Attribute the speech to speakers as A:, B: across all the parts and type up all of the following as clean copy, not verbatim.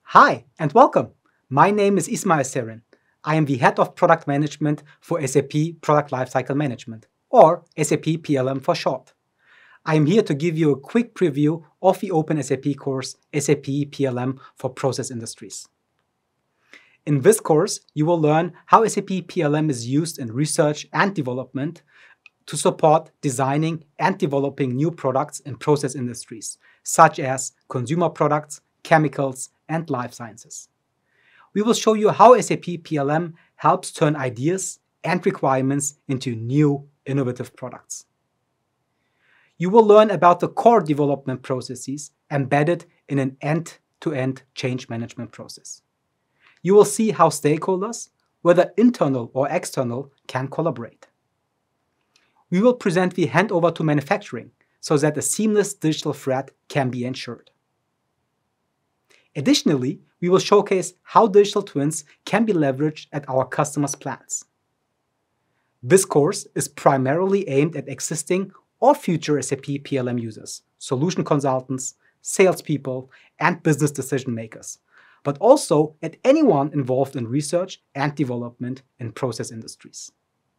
A: Hi and welcome. My name is Ismail Serin. I am the Head of Product Management for SAP Product Lifecycle Management, or SAP PLM for short. I am here to give you a quick preview of the openSAP course SAP PLM for Process Industries. In this course, you will learn how SAP PLM is used in research and development to support designing and developing new products in process industries, such as consumer products, chemicals, and life sciences. We will show you how SAP PLM helps turn ideas and requirements into new, innovative products. You will learn about the core development processes embedded in an end-to-end change management process. You will see how stakeholders, whether internal or external, can collaborate. We will present the handover to manufacturing so that a seamless digital thread can be ensured. Additionally, we will showcase how digital twins can be leveraged at our customers' plants. This course is primarily aimed at existing or future SAP PLM users, solution consultants, salespeople, and business decision makers, but also at anyone involved in research and development in process industries.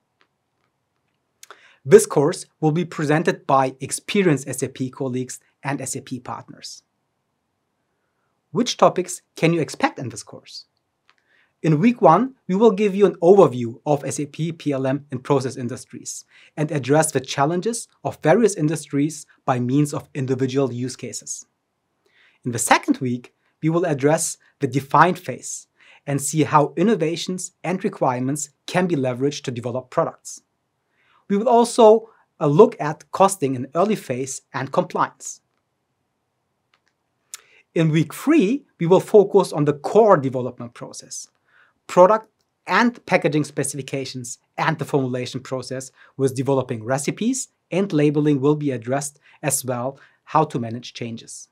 A: This course will be presented by experienced SAP colleagues and SAP partners. Which topics can you expect in this course? In week 1, we will give you an overview of SAP PLM in process industries and address the challenges of various industries by means of individual use cases. In the second week, we will address the define phase and see how innovations and requirements can be leveraged to develop products. We will also look at costing in early phase and compliance. In week 3, we will focus on the core development process, product and packaging specifications, and the formulation process with developing recipes, and labeling will be addressed as well, how to manage changes.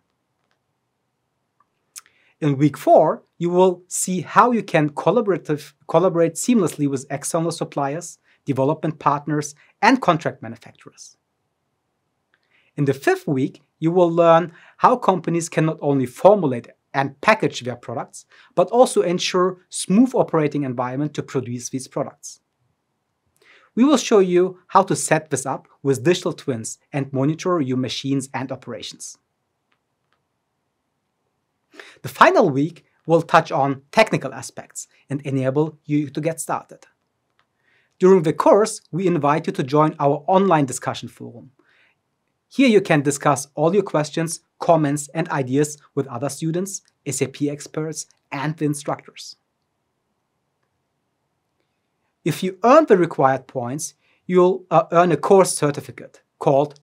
A: In week 4, you will see how you can collaborate seamlessly with external suppliers, development partners, and contract manufacturers. In the 5th week, you will learn how companies can not only formulate and package their products, but also ensure smooth operating environment to produce these products. We will show you how to set this up with digital twins and monitor your machines and operations. The final week will touch on technical aspects and enable you to get started. During the course, we invite you to join our online discussion forum. Here you can discuss all your questions, comments, and ideas with other students, SAP experts, and the instructors. If you earn the required points, you'll earn a course certificate called